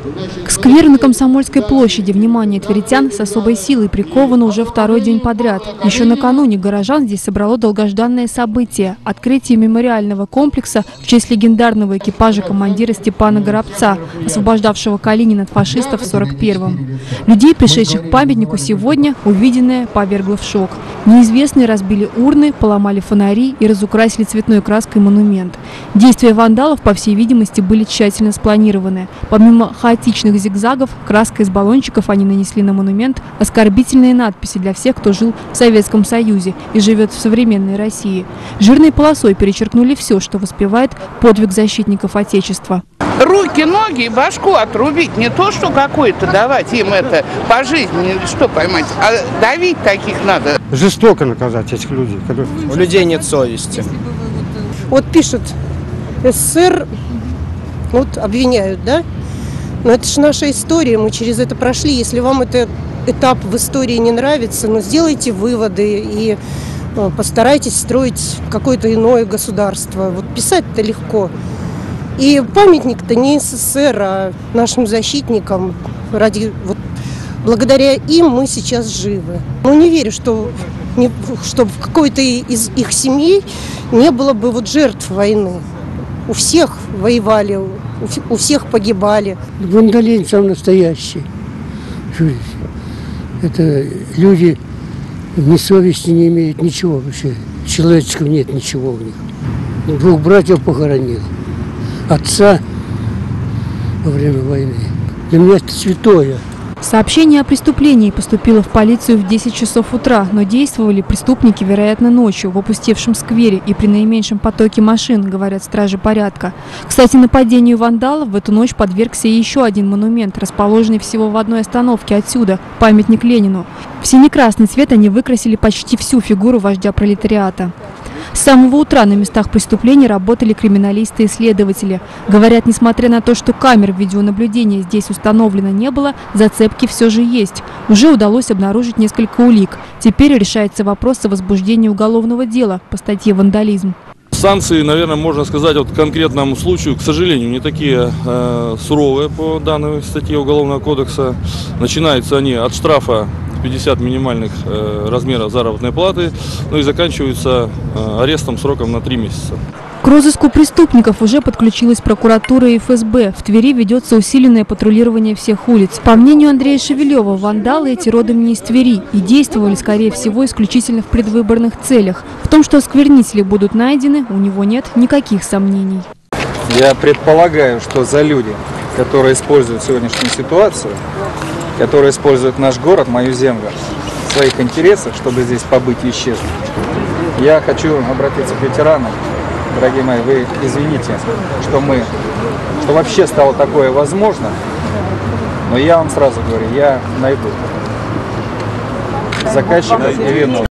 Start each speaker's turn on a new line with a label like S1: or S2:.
S1: К скверу на Комсомольской площади внимание тверитян с особой силой приковано уже второй день подряд. Еще накануне горожан здесь собрало долгожданное событие – открытие мемориального комплекса в честь легендарного экипажа командира Степана Горобца, освобождавшего Калинин от фашистов в 1941-м. Людей, пришедших к памятнику сегодня, увиденное повергло в шок. Неизвестные разбили урны, поломали фонари и разукрасили цветной краской монумент. Действия вандалов, по всей видимости, были тщательно спланированы. Помимо хаотичных зигзагов, краской из баллончиков они нанесли на монумент оскорбительные надписи для всех, кто жил в Советском Союзе и живет в современной России. Жирной полосой перечеркнули все, что воспевает подвиг защитников Отечества.
S2: Руки, ноги и башку отрубить. Не то, что какой-то давать им это по жизни, или что поймать, а давить таких надо.
S3: Жестоко наказать этих людей.
S4: У людей нет совести.
S5: Вот пишут, СССР, вот обвиняют, да? Но это же наша история, мы через это прошли. Если вам этот этап в истории не нравится, ну, сделайте выводы и постарайтесь строить какое-то иное государство. Вот писать-то легко. И памятник-то не СССР, а нашим защитникам. Благодаря им мы сейчас живы. Ну, не верю, что в какой-то из их семей не было бы вот жертв войны. У всех воевали, у всех погибали.
S6: Вандализм сам настоящий. Это люди ни совести не имеют, ничего вообще. Человеческого нет ничего в них. Двух братьев похоронил. Отца во время войны. Для меня это святое.
S1: Сообщение о преступлении поступило в полицию в 10 часов утра, но действовали преступники, вероятно, ночью в опустевшем сквере и при наименьшем потоке машин, говорят стражи порядка. Кстати, нападению вандалов в эту ночь подвергся еще один монумент, расположенный всего в одной остановке отсюда – памятник Ленину. В сине-красный цвет они выкрасили почти всю фигуру вождя пролетариата. С самого утра на местах преступлений работали криминалисты и следователи. Говорят, несмотря на то, что камер видеонаблюдения здесь установлено не было, зацепки все же есть. Уже удалось обнаружить несколько улик. Теперь решается вопрос о возбуждении уголовного дела по статье «Вандализм».
S7: Санкции, наверное, можно сказать, вот конкретному случаю, к сожалению, не такие суровые по данной статье Уголовного кодекса. Начинаются они от штрафа 50 минимальных размеров заработной платы, ну и заканчиваются арестом сроком на 3 месяца.
S1: К розыску преступников уже подключилась прокуратура и ФСБ. В Твери ведется усиленное патрулирование всех улиц. По мнению Андрея Шевелева, вандалы эти родом не из Твери и действовали, скорее всего, исключительно в предвыборных целях. В том, что осквернители будут найдены, у него нет никаких сомнений.
S4: Я предполагаю, что за люди, которые используют сегодняшнюю ситуацию, которые используют наш город, мою землю, в своих интересах, чтобы здесь побыть и исчезнуть. Я хочу обратиться к ветеранам. Дорогие мои, вы извините, что вообще стало такое возможно, но я вам сразу говорю, я найду заказчика и вину.